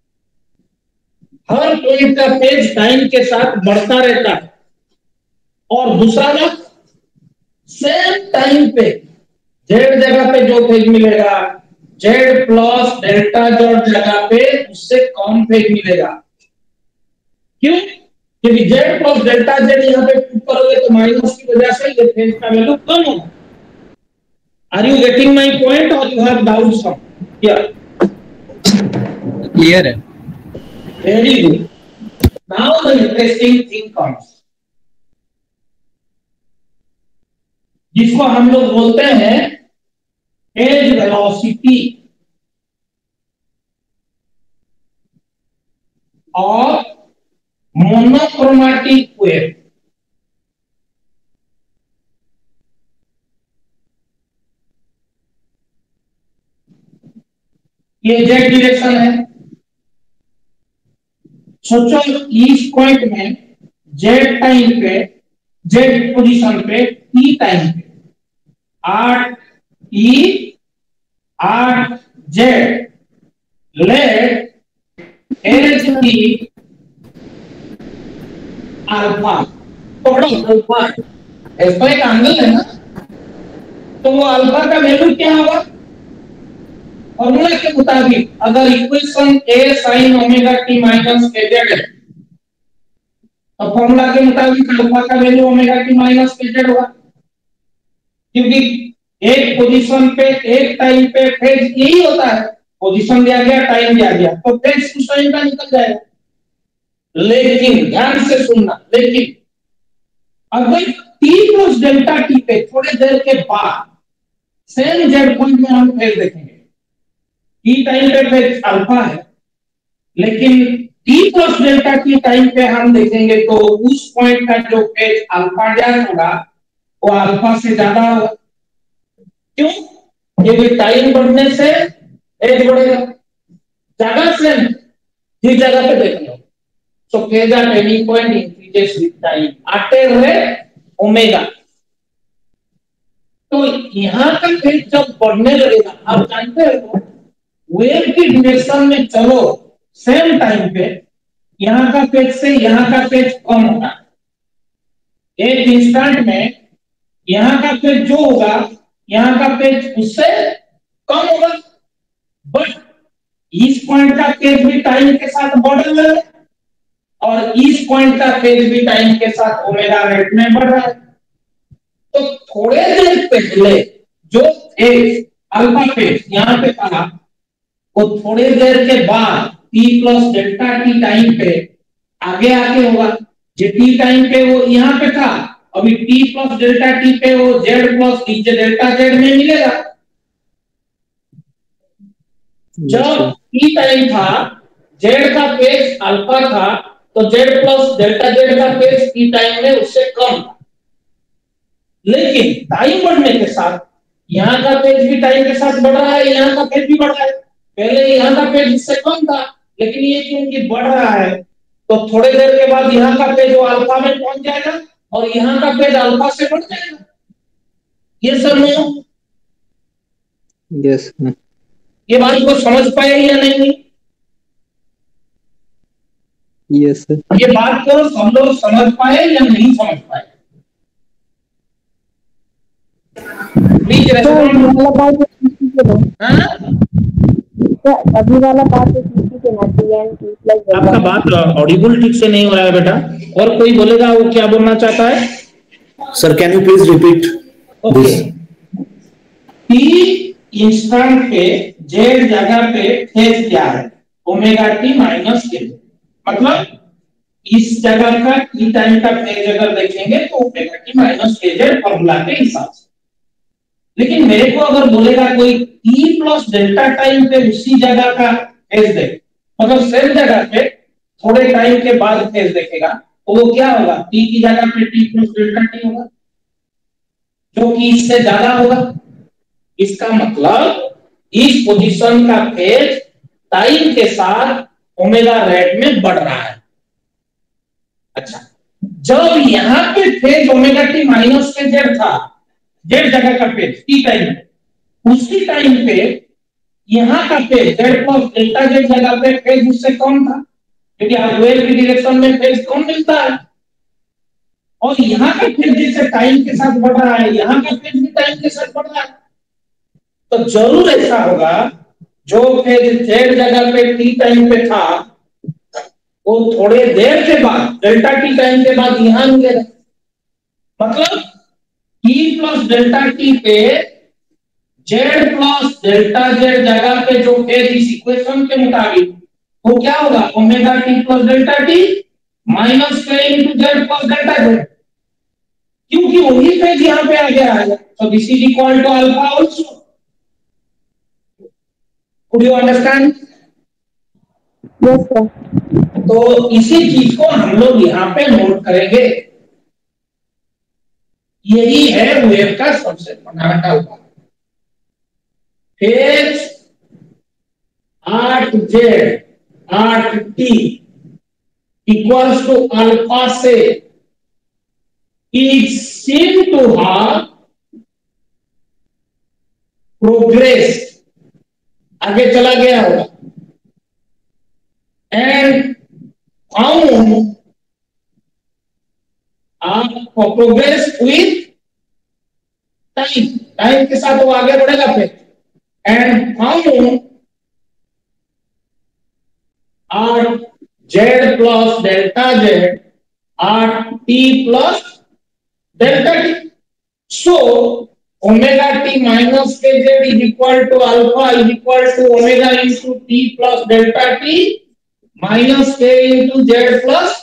हर पॉइंट का पेज टाइम के साथ बढ़ता रहता है। और दूसरा बात, सेम टाइम पे जेड जगह पे जो पेज मिलेगा, जेड प्लस डेल्टा जेड जगह पे उससे कम पेज मिलेगा। क्यों? क्योंकि जेड प्लस डेल्टा जेड यहाँ पे पुट करोगे तो माइनस की वजह से ये पेज का वैल्यू कम होगा। Are you getting my point और you have doubt some? Clear है। Very good. Now the interesting thing comes, जिसको हम लोग बोलते हैं एज वेलोसिटी और मोनोक्रोमैटिक वेव। ये जेड डायरेक्शन है। सोचो इस पॉइंट में जेड टाइम पे, जेड पोजीशन पे, टी टाइम पे 8 ई 8 z let as t alpha. तो अल्फा ऐसा एक एंगल है ना, तो वो अल्फा का वैल्यू क्या होगा? फॉर्मूला के मुताबिक अगर equation a sine omega t minus k z है तो फॉर्मूला के मुताबिक अल्फा का value omega t minus k z होगा। क्योंकि एक पोजीशन पे एक टाइम पे फेज यही होता है, पोजीशन दिया गया, टाइम दिया गया, तो फेज उस टाइम का निकल जाएगा। लेकिन ध्यान से सुनना, लेकिन अगर टी प्लस डेल्टा टी पे थोड़ी देर के बाद सेम जेड पॉइंट में हम फेज देखेंगे, टी टाइम पे फेज अल्फा है, लेकिन t plus delta t time पे हम देखेंगे तो उस पॉइंट का जो फेज अल्फा डैश होगा वो अल्फा से ज्यादा होगा। क्यों? क्योंकि टाइम बढ़ने से एज बढ़ेगा। जगह से जिस जगह पे देख लो, so phase at any point increases with time आते हुए ओमेगा। तो यहाँ का फेज जब बढ़ने लगेगा, आप जानते हो वेव की डायरेक्शन में चलो सेम टाइम पे यहाँ का पेज से यहाँ का पेज कम होगा। एक इंस्टेंट में यहाँ का पेज जो होगा, यहाँ का पेज उससे कम होगा, बट इस पॉइंट का पेज भी टाइम के साथ बढ़ रहा है और इस पॉइंट का पेज भी टाइम के साथ ओमेगा रेट में बढ़ रहा है। तो थोड़े देर पहले जो फेज अल्फा पेज यहाँ पे था, वो थोड़ी देर के बाद t plus delta t time पे आगे आके होगा। जो टी टाइम पे वो यहाँ पे था, अभी टी प्लस डेल्टा टी पे वो जेड प्लस डेल्टा जेड में मिलेगा। जब टी टाइम था, जेड का पेज अल्फा था, तो जेड प्लस डेल्टा जेड का पेज टी टाइम में उससे कम था। लेकिन टाइम बढ़ने के साथ यहाँ का पेज भी टाइम के साथ बढ़ रहा है, यहाँ का पेज भी बढ़ रहा है। पहले यहाँ का पेज इससे कम था, लेकिन ये क्योंकि बढ़ रहा है तो थोड़ी देर के बाद यहाँ का पेज वो अल्फा में पहुंच जाएगा और यहाँ का पेज अल्फा से बढ़ जाएगा। ये सब नहीं, यस, ये बात को समझ पाए या नहीं? Yes sir. ये बात को हम लोग समझ पाए या नहीं समझ पाए? Please respond. अभी वाला बात आपका बात ऑडिबल ठीक से नहीं हो रहा है बेटा, और कोई बोलेगा वो क्या बोलना चाहता है? Sir can you please repeat? Okay, t instant पे जेड जगह पे फेज क्या है? ओमेगा टी माइनस के। मतलब इस जगह का टी टाइम का फेज अगर देखेंगे तो omega t minus k z formula के हिसाब से। लेकिन मेरे को अगर बोलेगा कोई टी प्लस डेल्टा टाइम पे उसी जगह का फेज दे, मतलब सेम जगह पे थोड़े टाइम के बाद फेज देखेगा, तो वो क्या होगा? टी की जगह पे टी प्लस डेल्टा टी होगा, जो कि इससे ज्यादा होगा। इसका मतलब इस पोजीशन का फेज टाइम के साथ ओमेगा रेट में बढ़ रहा है। अच्छा, जब यहाँ पे phase omega t minus k z था, जेड जगह का पेज टी टाइम पे, उसी टाइम पे यहाँ का phase z plus delta z जगह पे फेज उससे कम था, क्योंकि वेव की डायरेक्शन में फेज कौन मिलता है, और यहाँ का फेज जैसे टाइम के साथ बढ़ रहा है, यहाँ का फेज भी टाइम के साथ बढ़ रहा है, तो जरूर ऐसा होगा जो फेज जेड जगह पे टी टाइम पे था वो थोड़े देर के बाद डेल्टा टी टाइम के बाद यहाँ मिलेगा। मतलब टी प्लस डेल्टा टी पे जेड प्लस डेल्टा जेड जगह पे जो फेज इस इक्वेशन के मुताबिक वो क्या होगा, omega t plus delta t minus k into z plus delta z, क्योंकि वही फेज यहाँ पे आ गया है। So this is equal to alpha also. Could you understand? Yes sir. तो इसी चीज को हम लोग यहाँ पे नोट करेंगे। यही है वेव का सबसे fundamental part. Phase 8z 8t equals to alpha से is seen to have progressed, आगे चला गया होगा, and found progress with time, time के साथ वो आगे बढ़ेगा फिर, and found z plus delta z t plus delta t. So omega t minus kz is equal to alpha is equal to omega into t plus delta t minus k into z plus,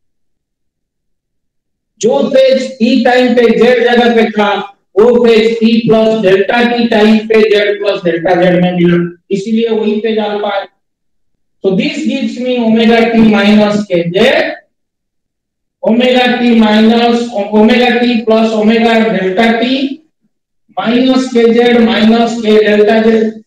जो phase t time पे z जगह पे था वो phase t plus delta t time पे z plus delta z में मिला, इसीलिए वही फेज अल्फा है। So this gives me omega t minus kz, omega t minus omega t plus omega delta t minus kz minus k delta z,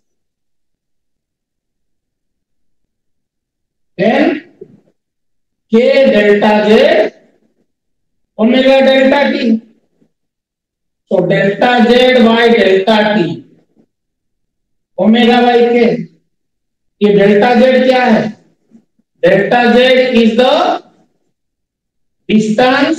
then k delta z omega delta t. So delta z by delta t omega by k, ये delta z क्या है, delta z is the distance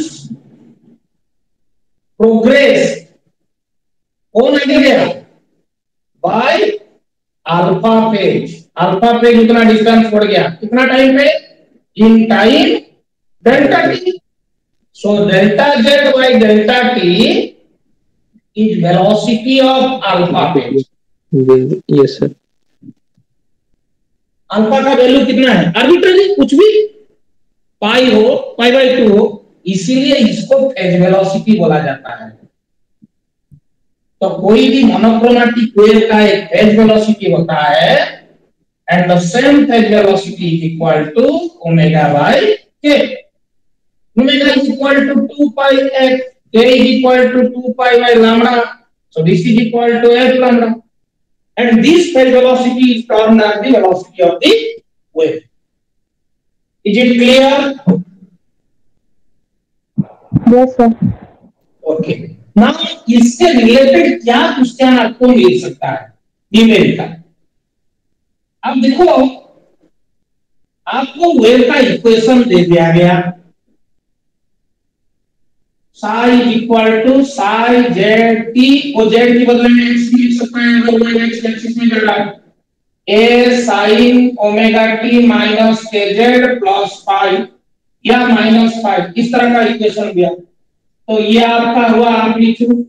progress on area by alpha phase. Alpha phase उतना distance बढ़ गया, कितना time पे, in time delta t. So delta z by delta t is velocity of alpha phase. Yes sir. Alpha का value कितना है, arbitrary कुछ भी, पाई हो पाई बाय 2 हो, इसीलिए इसको फेज वेलोसिटी बोला जाता है। तो कोई भी मोनोक्रोमैटिक वेव का एक फेज वेलोसिटी होता है, and the same phase velocity is equal to omega by k. Omega is equal to 2 pi x, k is equal to 2 pi by lambda, so this is equal to f lambda, and this phase velocity is termed as the velocity of the wave. Is it clear? Yes sir. Okay. Now इससे related क्या question आपको मिल सकता है email का। अब देखो आपको वेव का इक्वेशन दे दिया गया, psi equal to psi z t, और जेड की बदले में एक्स लिख सकते हैं, अगर एक्स एक्सिस में चल रहा है, a sine omega t minus k z plus five या माइनस 5, इस तरह का इक्वेशन दिया। तो ये आपका हुआ एम्पलीट्यूड,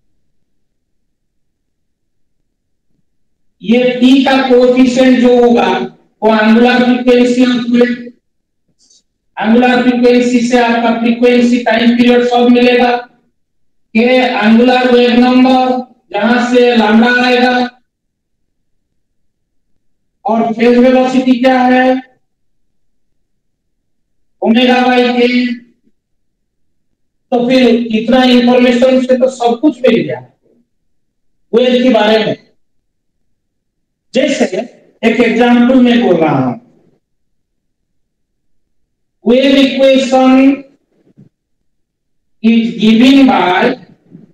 ये टी का कोएफिशिएंट जो होगा वो angular frequency of wave, angular frequency से आपका फ्रीक्वेंसी टाइम पीरियड सब मिलेगा, के एंगुलर वेव नंबर जहां से लैम्डा आएगा, और फेज वेलोसिटी क्या है, ओमेगा बाय के। तो फिर इतना इंफॉर्मेशन से तो सब कुछ मिल गया वेव के बारे में। जैसे एक एग्जांपल में बोल रहा हूं, wave equation is given by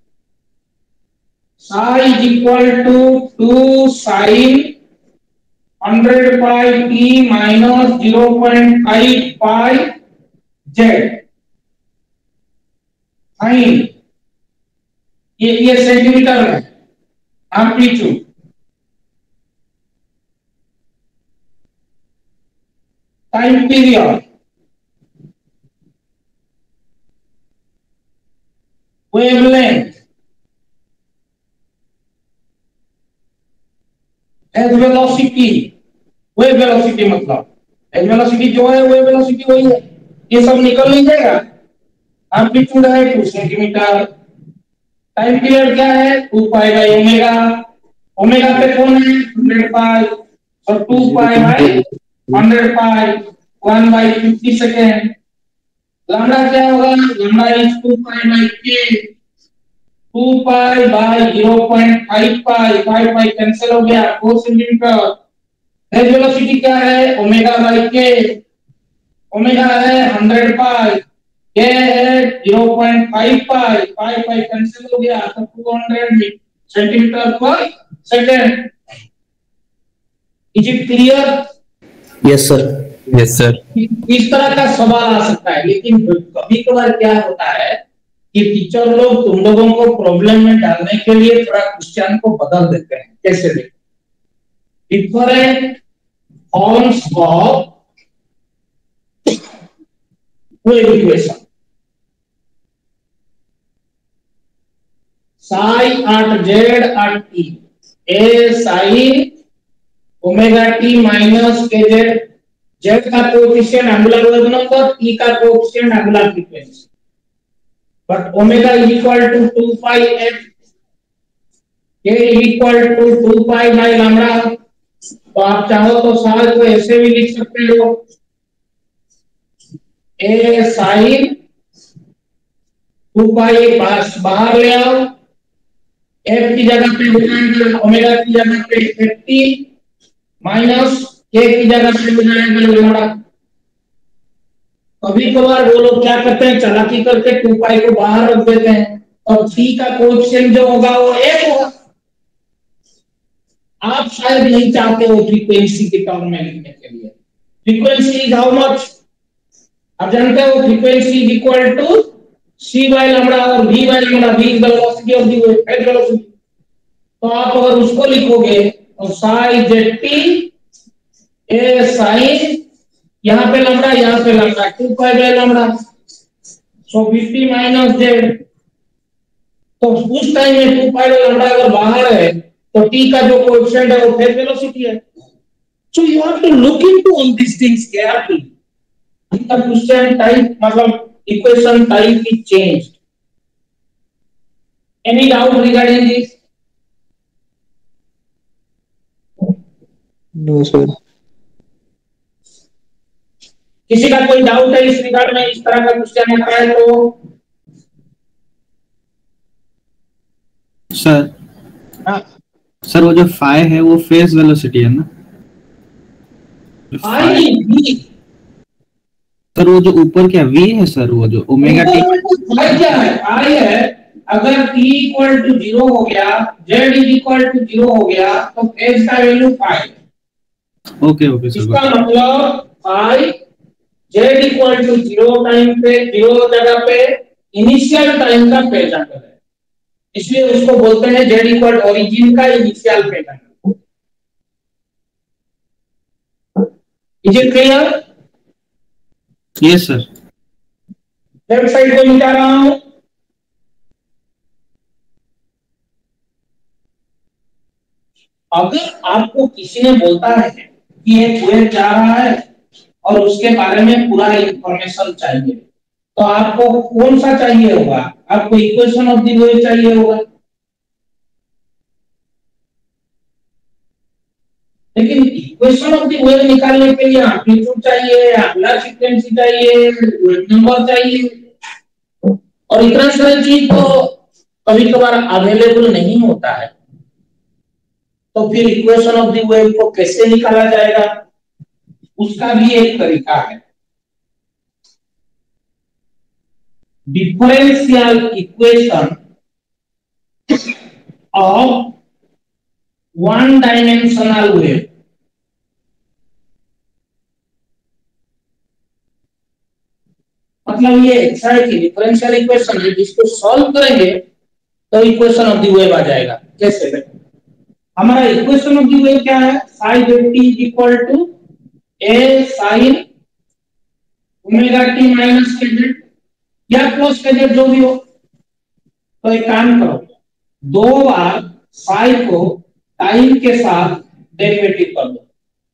psi is equal to 2 sin 100 pi t minus 0.5 pi z fine. ये सेंटीमीटर में amplitude. Time period wavelength phase velocity. Wave velocity मतलब एज वेलोसिटी जो है वेव वेलोसिटी वही है। ये सब निकल नहीं जाएगा। एम्पलीट्यूड है 2 सेंटीमीटर। टाइम पीरियड क्या है 2 पाई बाई ओमेगा। ओमेगा पे कौन है 100 पाई और 2 pi by 100 pi 1 by 50 second. Lambda क्या होगा lambda is 2 pi by k। 2 pi by 0.5 pi 5 pi cancel हो गया 4 सेंटीमीटर। एज वेलोसिटी क्या है ओमेगा बाई k। ओमेगा है 100 पाई k है 0.5 पाई 5 पाई कैंसिल हो गया तो 200 सेंटीमीटर पर second. Is it clear? Yes sir. Yes sir. इस तरह का सवाल आ सकता है। लेकिन कभी कभार क्या होता है कि टीचर लोग तुम लोगों को प्रॉब्लम में डालने के लिए थोड़ा क्वेश्चन को बदल देते हैं। कैसे देखो different forms of wave equation. Psi at z at t a sine omega t minus k z. Z का coefficient angular wave number, t का coefficient angular frequency. But omega is equal to 2 pi f, k equal to 2 pi by lambda. तो आप चाहो तो साल को ऐसे भी लिख सकते हो ए साइन 2 पाई बाहर ले आओ, एफ की जगह पे हो जाएगा ओमेगा की जगह पे एफ टी माइनस के की जगह पे हो जाएगा लैम्डा। कभी कभार वो लोग क्या करते हैं चालाकी करके 2 पाई को बाहर रख देते हैं और टी का कोएफिशिएंट जो होगा वो 1 होगा। आप शायद नहीं चाहते हो फ्रीक्वेंसी के टर्म में लिखने के लिए। फ्रीक्वेंसी इज हाउ मच आप जानते हो? Frequency is equal to c by lambda और v by lambda. v is the velocity of the wave, phase velocity. तो आप अगर उसको लिखोगे तो साई जेट ए साइन यहाँ पे लैम्डा यहाँ पे lambda 2 pi by lambda so 50 minus z. तो उस टाइम में 2 पाई बाय लैम्डा अगर बाहर है तो t का जो कोएफिशिएंट है वो फेज वेलोसिटी है। So you have to look into all this things carefully. In the question type मतलब equation type is changed. Any doubt regarding this? No sir. किसी का कोई डाउट है इस रिगार्ड में? इस तरह का क्वेश्चन आता है तो सर हाँ सर वो जो फाई है वो फेज वेलोसिटी है ना? फाई सर वो जो ऊपर क्या v है सर? वो जो ओमेगा टी क्या है आई है। अगर t इक्वल टू 0 हो गया z इज इक्वल टू 0 हो गया तो फेज का value phi. Okay okay sir. इसका मतलब phi z equal to 0 time पे 0 जगह पे इनिशियल टाइम का फेज एंगल है, इसलिए उसको बोलते हैं z इक्वल ओरिजिन का initial phase angle. Is it clear? Yes sir. Left side को मिटा रहा हूं। अगर आपको किसी ने बोलता है कि एक वेव जा रहा है और उसके बारे में पूरा इंफॉर्मेशन चाहिए तो आपको कौन सा चाहिए होगा? आपको इक्वेशन ऑफ द वेव चाहिए होगा। लेकिन इक्वेशन ऑफ द वेव निकालने के लिए एम्पलीट्यूड चाहिए, एंगुलर फ्रीक्वेंसी चाहिए, वेव नंबर चाहिए और इतना सारी चीज तो कभी कभार अवेलेबल नहीं होता है। तो फिर इक्वेशन ऑफ द वेव को कैसे निकाला जाएगा उसका भी एक तरीका है। Differential equation of one dimensional wave. मतलब ये एक्सआई की डिफरेंशियल इक्वेशन है, जिसको सॉल्व करेंगे तो इक्वेशन ऑफ द वेव आ जाएगा। कैसे? हमारा इक्वेशन ऑफ द वेव क्या है? Sine t is equal to a sine omega t minus k z या प्लस के जेड जो भी हो। तो एक काम करो, 2 बार साइन को टाइम के साथ डेरिवेटिव कर दो।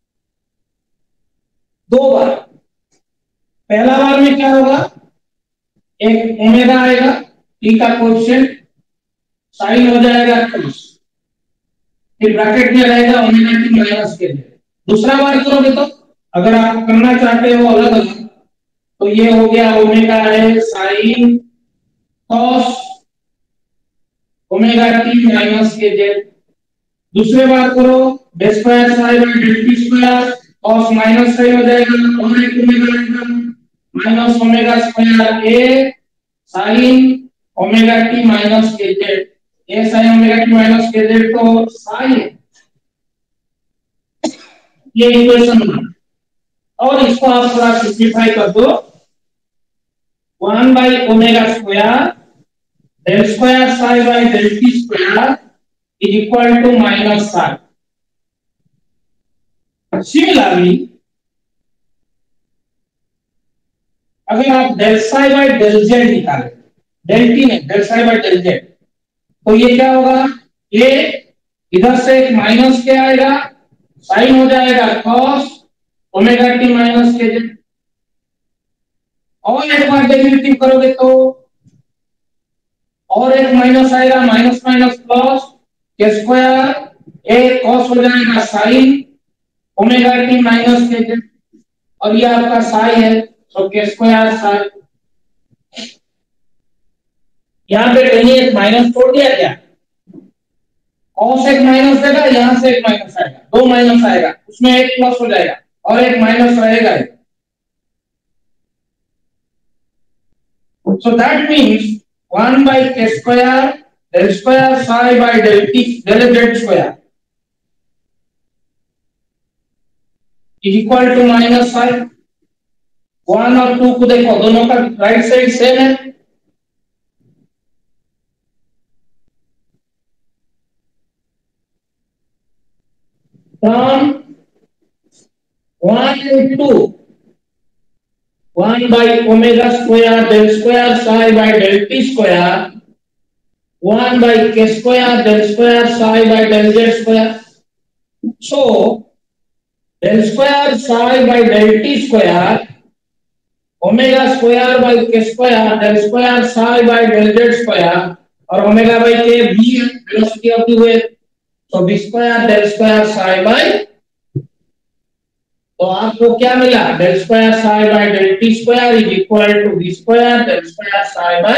2 बार। पहला बार में क्या होगा? एक ओमेगा आएगा, टी का कोएफिशिएंट, साइन हो जाएगा प्लस, फिर ब्रैकेट में रहेगा omega t minus k z. दूसरा बार करोगे तो अगर आप करना चाहते हो अलग अलग, तो ये हो गया ओमेगा है sine cos omega t minus k z. दूसरे बार करो del square sine by del t square cos minus sine हो जाएगा और एक ओमेगा आएगा minus omega square A sine omega t minus k z. A sine omega t minus k z तो sine, ये इक्वेशन है। और इसको आप थोड़ा सिंपलीफाई कर दो, 1 by omega square del square sine by del t square is equal to minus sine. Similarly अगर आप del psi by del z निकालें, डेल टी नहीं del psi by del z, तो ये क्या होगा? ये इधर से एक माइनस के आएगा, साइन हो जाएगा cos omega t minus k z. और एक बार डेरिवेटिव करोगे तो और एक माइनस आएगा, minus minus plus k square A cos हो जाएगा sine omega t minus k z. और ये आपका साई है तो के स्क्वायर साइन। यहां पे कहीं एक माइनस छोड़ दिया क्या? कॉस एक माइनस देगा, यहां से एक माइनस आएगा, 2 माइनस आएगा, उसमें एक प्लस हो जाएगा और एक माइनस रहेगा। So that means 1 by k square del square psi by del t del z square is equal to minus psi। 1 और 2 को देखो, दोनों का राइट साइड सेम है। From 1 and 2, 1 by omega square del square psi by del t square, 1 by k square del square psi by del z square. So del square psi by del t square omega square by k square del square psi by del z square और omega by k भी है, velocity of the wave. तो v square del square psi by, तो आपको क्या मिला? del square psi by del t square is equal to v square del square psi by।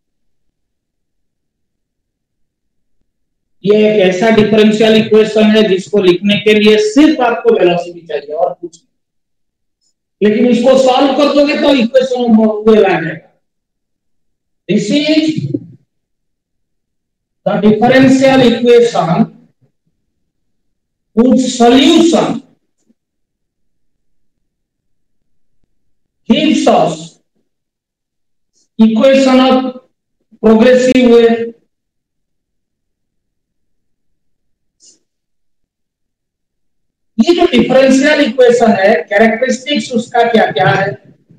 ये एक ऐसा डिफरेंशियल इक्वेशन है जिसको लिखने के लिए सिर्फ आपको वेलोसिटी चाहिए और कुछ नहीं, लेकिन इसको सॉल्व कर दोगे तो इक्वेशन ऑफ वेव आ जाएगा। This is the differential equation whose solution gives us equation of progressive wave। ये जो डिफरेंशियल इक्वेशन है, कैरेक्टरिस्टिक्स उसका क्या क्या है?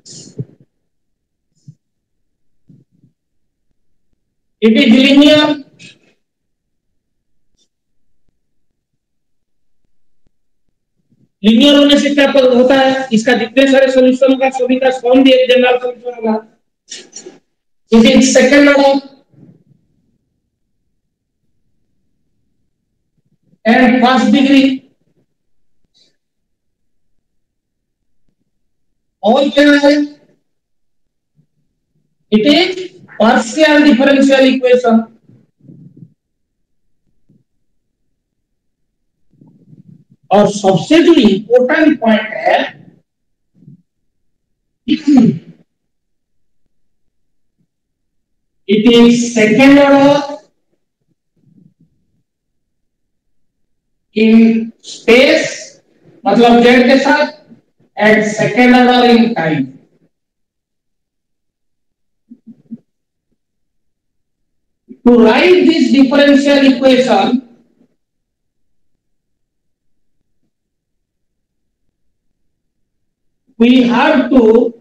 इट इज लीनियर, लीनियर होने से क्या होता है? इसका जितने सारे सॉल्यूशन होगा सभी का सम भी एक जनरल सॉल्यूशन होगा। It is second order and first degree. और क्या है? It is partial differential equation. और सबसे जो इंपॉर्टेंट पॉइंट है, it is second order in space, मतलब जेड के साथ, and second order in time. To write this differential equation, we have to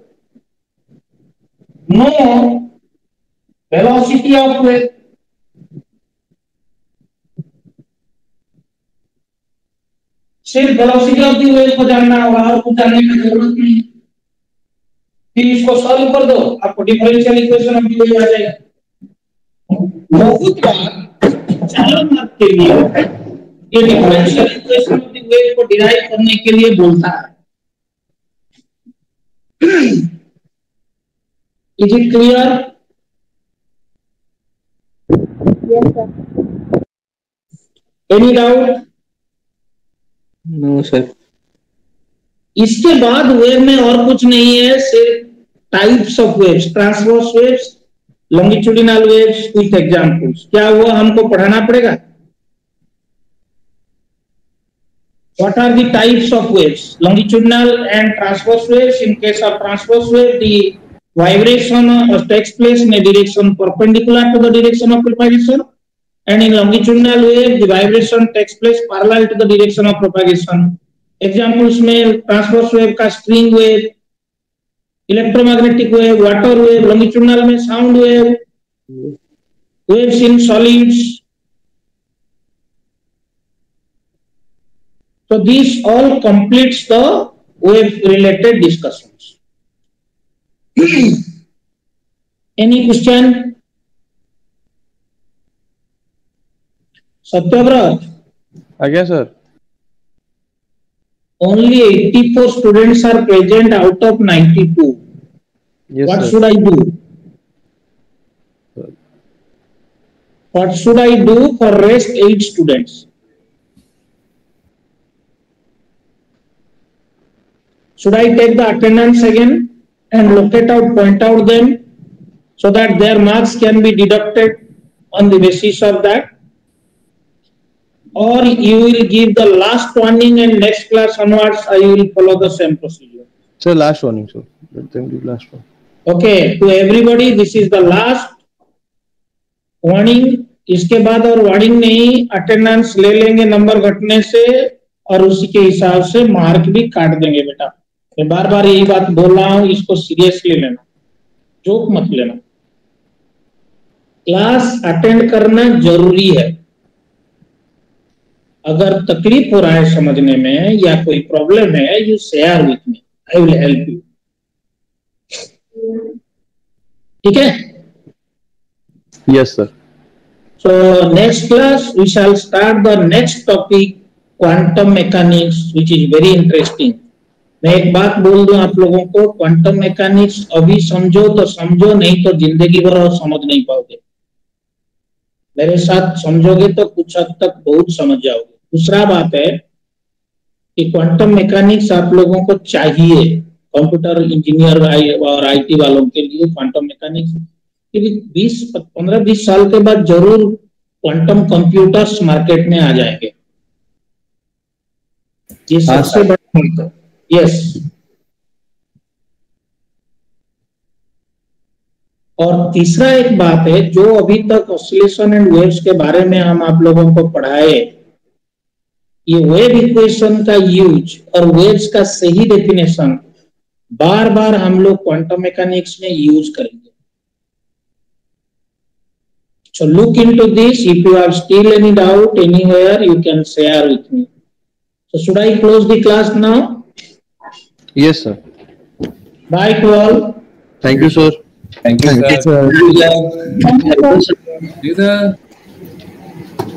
know velocity of wave. सिर्फ velocity of the wave को जानना होगा और कुछ जानने की जरूरत नहीं। फिर इसको सॉल्व कर दो, आपको differential equation of the wave आ जाएगा। बहुत बार 4 मार्क के लिए ये differential equation of the wave को डिराइव करने के लिए बोलता है। Is it clear? Yes, sir. Any doubt? No sir. इसके बाद वेव में और कुछ नहीं है, सिर्फ types of waves, transverse waves, longitudinal waves with examples. क्या हुआ, हमको पढ़ाना पड़ेगा। What are the types of waves? Longitudinal and transverse waves. In case of transverse wave, the vibration takes place in a direction perpendicular to the direction of propagation, and in longitudinal wave, the vibration takes place parallel to the direction of propagation. Examples में transverse wave का string wave, electromagnetic wave, water wave, longitudinal में sound wave, waves in solids. So this all completes the wave related discussions. Any question? Satyavrata? Again, sir. Only 84 students are present out of 92. Yes, What sir. should I do? What should I do for rest 8 students? Should I take the attendance again and point out them so that their marks can be deducted on the basis of that? Or you will give the last warning and next class onwards I will follow the same procedure? Sir, last warning, sir. Let them give last one. Okay, to everybody, this is the last warning. इसके बाद और warning नहीं, attendance ले लेंगे number घटने से और उसी के हिसाब से मार्क भी काट देंगे बेटा। मैं बार बार यही बात बोल रहा हूं, इसको सीरियसली लेना, जोक मत लेना। क्लास अटेंड करना जरूरी है। अगर तकलीफ हो रहा है समझने में या कोई प्रॉब्लम है, you share with me, I will help you. ठीक है? Yes, sir. So next class we shall start the next topic, quantum mechanics, which is very interesting. मैं एक बात बोल दूं आप लोगों को, क्वांटम मैकेनिक्स अभी समझो तो समझो, नहीं तो जिंदगी भर और समझ नहीं पाओगे। मेरे साथ समझोगे तो कुछ हद तक बहुत समझ जाओगे। दूसरा बात है कि क्वांटम मैकेनिक्स आप लोगों को चाहिए, कंप्यूटर इंजीनियर और आईटी वालों के लिए क्वांटम मैकेनिक्स, क्योंकि 15-20 साल के बाद जरूर क्वांटम कंप्यूटर्स मार्केट में आ जाएंगे। ये सबसे बड़ा यस। और तीसरा एक बात है, जो अभी तक ऑसिलेशन एंड वेव्स के बारे में हम आप लोगों को पढ़ाए, ये वेव इक्वेशन का यूज और वेव्स का सही डेफिनेशन बार बार हम लोग क्वांटम मैकेनिक्स में यूज करेंगे। So look into this. If you have still any doubt anywhere, you can share with me. So should I close the class now? Yes, sir. Bye to all. Thank you, sir. Thank you, sir.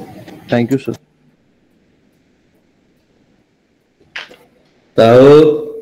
Thank you, sir. So